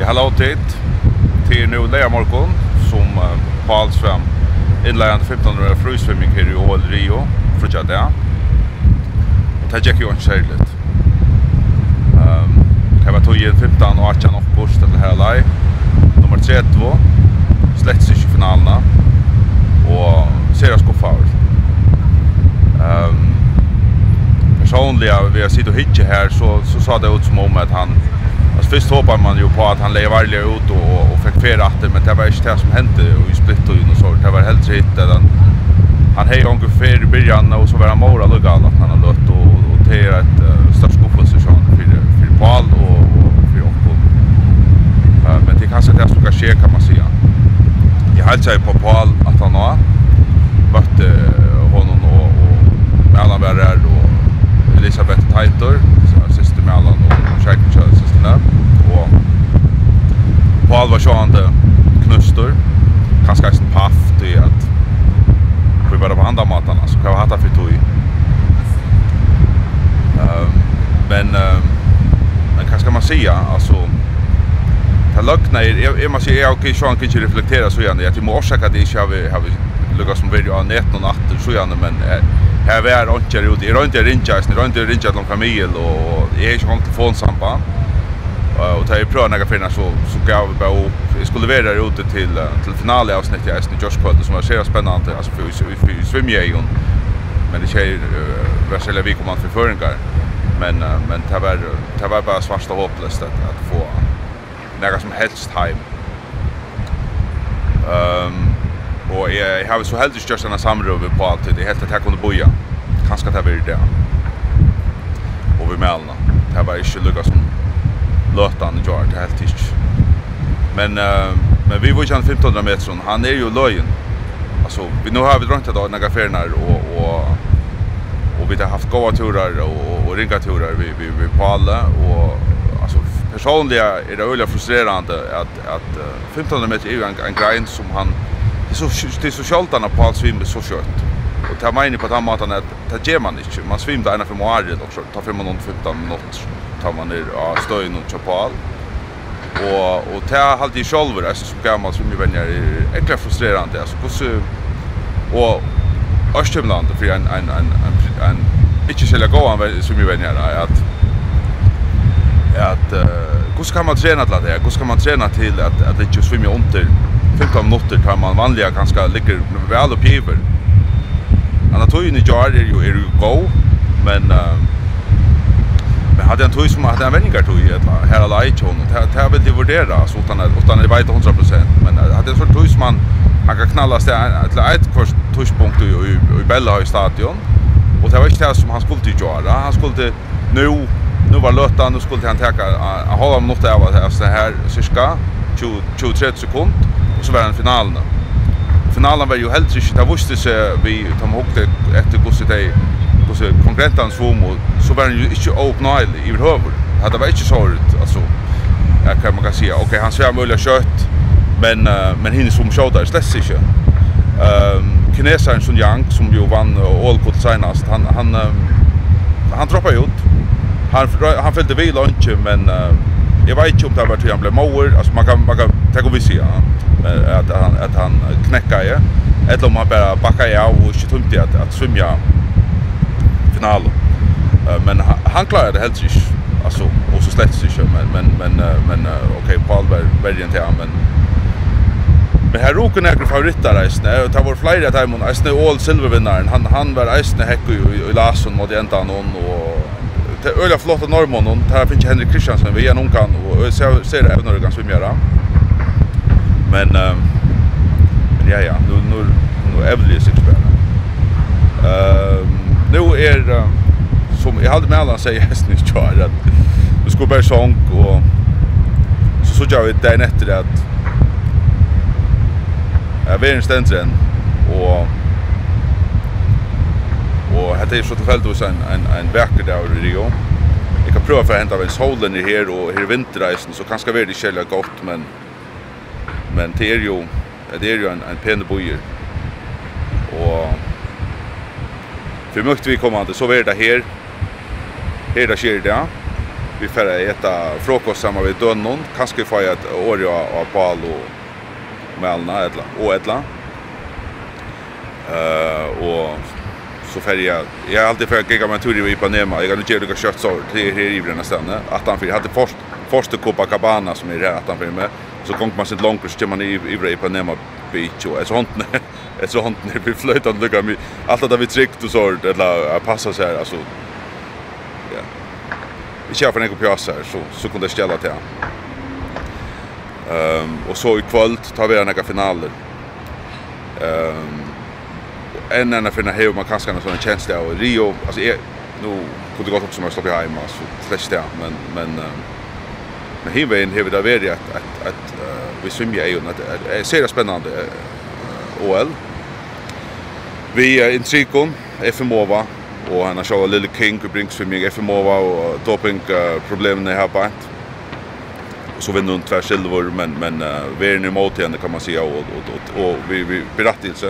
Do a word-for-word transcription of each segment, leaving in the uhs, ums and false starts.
hallå tid till nu Leamorgon som uh, Paul Svem inledande femtonhundra frysvimming här i Ål Rio för att det. Och det gick ju inte särskilt. Ehm det var tog in femton och arton august det här lag. Nummer trettio släcks i finalerna och seriöst skuffad. Ehm personligen vi har sitt och hitcha här så så sa det ut som om att han alltså först hoppar man ju på att han lever varje ut och och fick fel åter men det var inte det som hände och i split och så det var helt rätt att han han hej ungefär i början och så var han mora legal att han har lött och och det är ett uh, stort skuffelse för för Paul och och för Jakob. Uh, men det kanske det som ska ske kan man säga. Jag hälsar på Paul att han har varit uh, honom och och mellan där och Elisabeth Teitor syster mellan och Shakespeare systerna och Paul var sjönde knustor kanske inte paff det att vi bara på andra matarna så kan vi hata för tog um, men um, men vad ska man säga alltså det lucknar jag jag måste säga okej så han kan inte reflektera så igen att i morse att det inte har vi har vi lyckas som video av nitton och åtta så igen men här var jag inte ute i runt i rinchas ni runt i rinchas någon familj och jag är inte gång telefonsamband och tar ju pröva några fina så så gav vi bara upp jag skulle vara där ute till till finalavsnittet jag är Josh Cole som var så spännande alltså för för svimjejon men det är väl vi kommer för föringar men men det var det var bara svarta hopplöst att att få några som helst hem ehm och jag har så helt just en samråd på att det helt att jag kunde boja kanske det var det och vi melna det var inte lyckas som lötan gör det helt inte men uh, men vi var ju femtonhundra meter han är ju löjen alltså vi nu har vi dragit idag några färnar och och och vi har haft goda turer och, och ringa turer vi vi vi på alla och alltså personligen är det öliga frustrerande att att uh, femtonhundra meter är ju en, en grej som han det är så det är så sjaltarna på allt svimmer så kört och tar man in på tamatan att det ger man inte man svimmar ena för månader också tar fem och femton minuter tar man ner av stöjen och chapal och och det har alltid själva alltså som gammal som vi vänner är äckligt frustrerande alltså hur och Österland för en en en en, en inte skulle gå an som vi vänner att att hur ska man träna till det hur ska man träna till att att inte svimma under femton minuter tar man vanliga ganska ligger väl upp över. Annars tror ju ni gör det ju är ju go men uh, men hade en tog som hade en vänningar tog ju här alla i tjon och det har väl det vurdera så utan att utan det vet hundra procent men hade en sån tog som man man kan knalla sig till ett kurs touchpunkt i i Bella i stadion och det var inte det som han skulle göra han skulle nu nu var lötan nu skulle han ta a halva minut av det så här cirka tjugo till trettio sekunder och så var det finalen. Finalen var ju helt riktigt det visste sig vi tar ihåg efter hur det hur så konkurrenterna svom och så var det ju inte öppnad i huvud. Det var inte så ut alltså jag kan man kan säga okej han svär möjligt kött men uh, men hinner som showar släts inte. Ehm kinesaren Sun Yang som ju vann all cut senast han han uh, han droppade ut. Han han följde väl lunch men uh, jag vet inte om det var till han blev mower alltså man kan man kan ta och vi se att han att han knäcker ju eller om han bara backar jag och inte tumt att att svimma final uh, men han, han klarade det helt riktigt alltså och så släpps det men men men uh, men uh, okej okay, Paul var väldigt inte men men här råkar några favoriter resten och det var flera timmar nästan all silvervinnaren han han var nästan häck i Larsson mot ändan och det är öliga flotta norrmon och här finns Henrik Kristiansen vi är någon kan och ser ser det även när det kan svimma men uh, men ja ja nu nu nu är det sig spela ehm nu är uh, som jag hade med alla säga hästen i kör att det skulle bara sång och så så jag vet det efter det att jag vet inte ständen och och det är så tillfälligt hos en en en verkar där i Rio. Jag kan pröva för att hämta en solen i här och här vinterreisen så kanske det är det själva gott men men det är ju det är ju en en pen bojer och för mycket vi kommer att så är det här här det sker det vi får äta frukost samma vid dönnon. Kanske får jag ett år av bal och melna eller och ettla. Eh och så får jag jag har alltid för att gigga med tur i Ipanema. Jag kan inte göra det kött så det är här i den stället. Att han för hade först första Copacabana som är rätt han för med. Så kom man sitt långt så man i i Ipanema beach och så sånt. Ett sånt när vi flöjtade lugga mig allt det vi tryckt och så eller passa så här alltså ja. Vi kör för en kopias här så så kunde det ställa till. Ehm um, och så i kväll tar vi några finaler. Ehm um, en annan för när man kanske har en sån känsla och Rio alltså är nu kunde gå upp som jag stoppar hemma så flest där men men um, men hemvägen har vi där varit att att att uh, vi svimmar ju att är ser spännande uh, O L. Vi är uh, Intrikon, F M O V A och han har själva Lille King och Brinks för mig F M O V A och doping uh, problemen här på ett. Så vinner hon tvär silver men men uh, vi är nu mot henne kan man säga och och, och, och vi vi berättelse.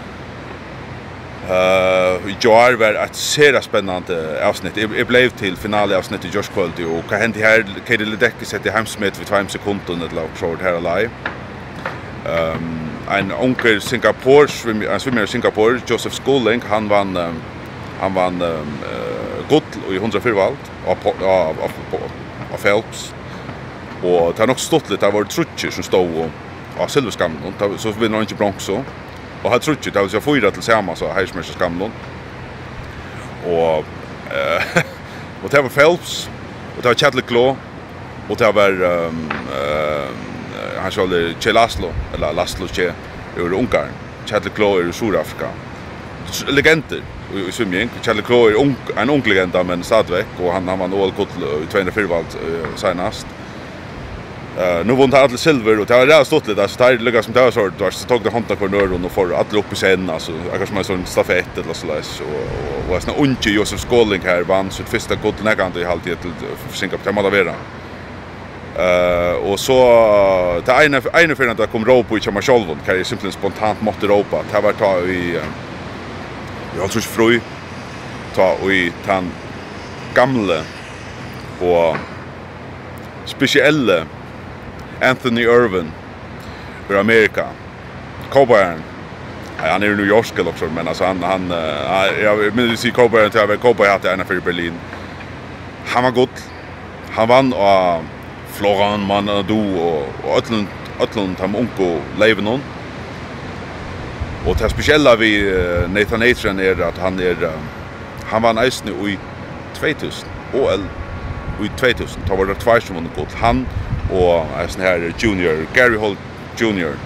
Eh uh, Joar var ett ser spännande avsnitt. Jag blev till finalavsnittet i Josh Quality och vad hände här Katie Ledecky sätter hemsmet vid två sekunder eller så här live. Ehm en onkel Singapore svimmer svimmer i Singapore Joseph Schooling han vann um, han vann um, uh, guld i hundrafyra valt av av av Phelps och det har nog stått lite av vår trutcher som stod av silverskammen så vinner han inte bronx så och har trutcher det var fyra till samma så här smärs skammen och uh, och det var Phelps och det var Chadley Claw och det var um, uh, han skulle Che Laszlo eller Laszlo Che ur Ungarn. Chadley Claw ur Sydafrika. Legender i swimming. Chadley Claw är ung, en ung legend men stadväck och han han vann all gott i tvåhundrafyra valt uh, senast. Eh nu vann han alla silver och det har redan stått lite alltså det lyckas som det har så då så tog det hanta på nörden och får alla upp i scenen alltså jag som en sån stafett eller så läs och och såna unge Joseph Schooling här vann sitt första guld nägande i halvtid till Singapore Malavera. Uh, och så det ena ena för att det kom ropa i Chamar Sjolvon kan ju simpelt spontant måste ropa det var ta i jag tror fröj ta i tan gamla och speciella Anthony Irvin för Amerika Coburn han är i New York också men alltså han han uh, jag vill se Coburn till över Coburn hade en för Berlin han var god han vann och Florian Manado och Atlant Atlant ham onko Levenon. Och det speciella vi Nathan Nathan är att han är han vann nästan i tvåtusen O L i tvåtusen då var det två som vann guld han och en sån här junior Gary Holt junior.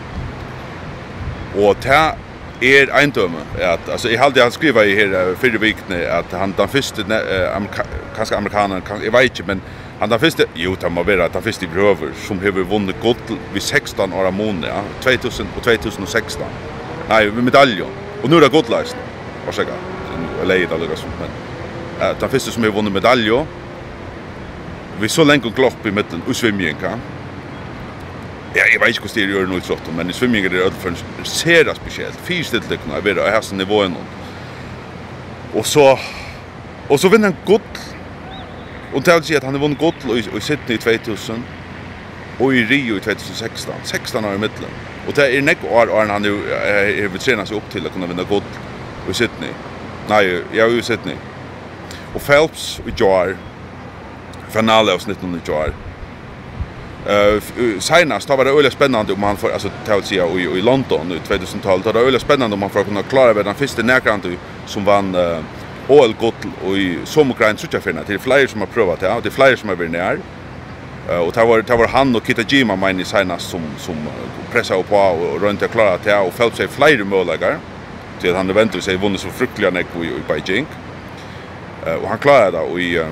Och det är en döme att alltså jag hade han skriva i här förra veckan att han den första kanske amerikanen kan jag vet inte men han den första jo det må vara att han första bröver som har vunnit guld vid sexton år mån ja tvåtusen och tjugohundrasexton. Nej, med medalj. Och nu är det guldläst. Varsågod. Eller det alltså men eh den första som har vunnit medalj. Vi så länge glopp i mitten och swimming kan. Ja, jag vet inte hur det gör nu så men i swimming är det för ser det speciellt. Fyrstilt det kan vara här så nivån. Och så och så vinner han guld. Och det vill att han har vunnit guld i Sydney i tvåtusen och i Rio i tjugohundrasexton. sexton år i mitten. Och det är näck år år han nu är vi tränar sig upp till att kunna vinna guld i Sydney. Nej, jag är i Sydney. Och Phelps och Jar finale av nitton Jar. Eh senast var det öle spännande om han får alltså ta ut sig i i London i tjugohundratalet. Det var öle spännande om han får kunna klara den första närkant som vann uh, O L-guld och i sommargrejen så jag finner till flyers som har provat det och det flyers som har varit när. Uh, och det var det var han och Kitajima men i senast som som pressade på och runt att klara det och Phelps sig flyer målläggar till att han eventuellt sig vunnit så frukliga näck i, i Beijing. Uh, och han klarade det och i uh,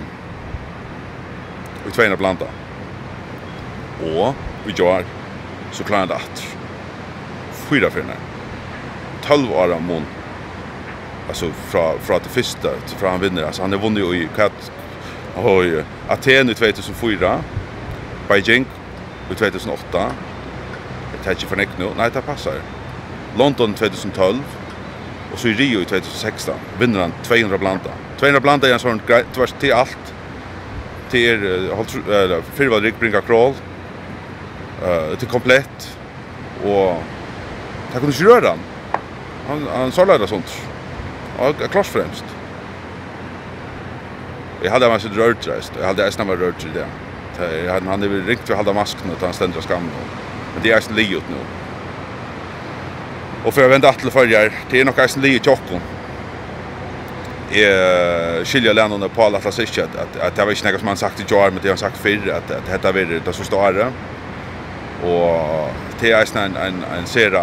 i tvåhundra blanda. Och vi gör så klarade att fyra för tolv år av mån. Alltså från från det första till från han vinner alltså han har vunnit i kat oj Aten i tjugohundrafyra Beijing i tjugohundraåtta det tar inte för näck nu nej det passar London tjugotolv och så i Rio i tjugohundrasexton vinner han tvåhundra blanda tvåhundra blanda är en sån tvärs till allt till er fyra rig bringa crawl. Eh till komplett och ta kunde ju röra han. Han han sålde det sånt. Och klass främst. Jag hade massa rörtrest. Jag hade nästan var rört det. Jag hade han hade ringt för att hålla masken och han ständra skam. Men det är så liot nu. Och för att vända att följer det är nog ganska liot chockon. Eh skilja lärarna på alla att säga att att det var inte något som man sagt i jar men det har sagt förr att att detta vill det så står det. Och det är en en en sera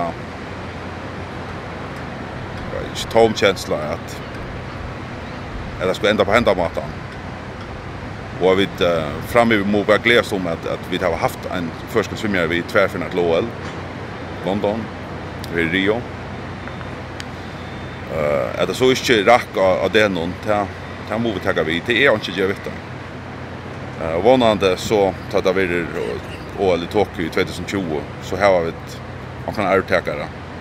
tom känsla att eller ska ända på hända matan. Och vi uh, framme mot bara glädjas om att att vi har haft en första svimmare vid tvärfinal L O L London i Rio. Eh uh, det så inte rack av det någon ta ta mot ta vi det är inte jag vet det. Eh uh, vanande så tar det vidare och eller Tokyo i tjugo tjugo så här har vi ett man kan övertäckare.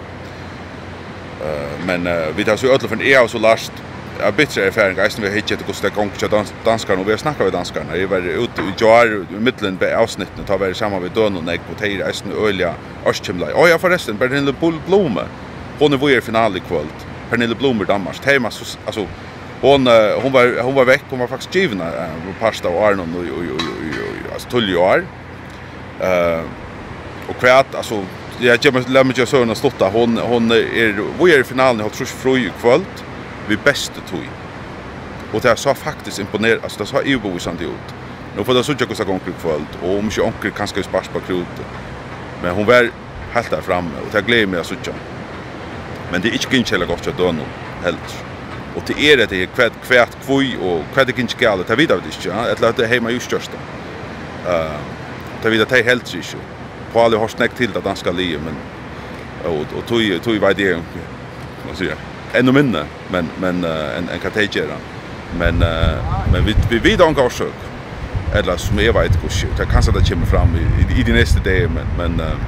Uh, men uh, vi tar så ödla för är så last jag bitter erfaring guys vi hittar det kostar konkurrens dans danskarna och vi snackar med danskarna det var ute i jar i mitten på avsnitten tar vi samman med dön och näck på tej resten ölja Östkimlai. Oj jag förresten Pernille Blome. Hon är i final i kväll. Pernille Blome Danmark. Temas alltså hon hon var hon var veck hon var faktiskt given på pasta och Arnon och och alltså tolv år. Eh och kvärt alltså jag kommer lämna ju så och stotta hon hon är vi är i finalen har tror fru i kväll. Vi bästa tog. Och det så faktiskt imponerar alltså det så är obevisande ut. Nu får det så jag gång kväll och om inte onkel kanske spars på krut. Men hon var helt där framme och det glädjer mig så mycket. Men det är inte kinchela gott att döna helt. Och det är det är kvärt kvärt kvoj och kvärt inte skall det vidare det inte att låta hemma just just. Eh det vidare till helt så. På alla har snäckt till att danska liv men och och tog tog vad det vad säger ännu mindre men men uh, en en kategori men uh, men vi vi vi don't go shock eller som är vet hur det kanske det kommer fram i, i, i de nästa dag men men uh,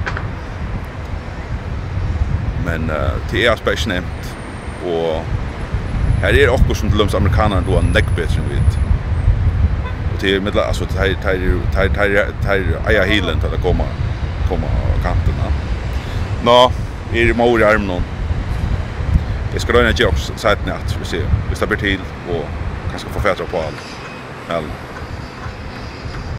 men uh, det är speciellt och här är också som till amerikanerna då en neckbitchen vid och det är med alltså det här här här här Aya Healand att komma komma kanterna nå är det mor i armen jag ska röna ge också sätt nät vi ser vi står till och kanske få färdra på allt.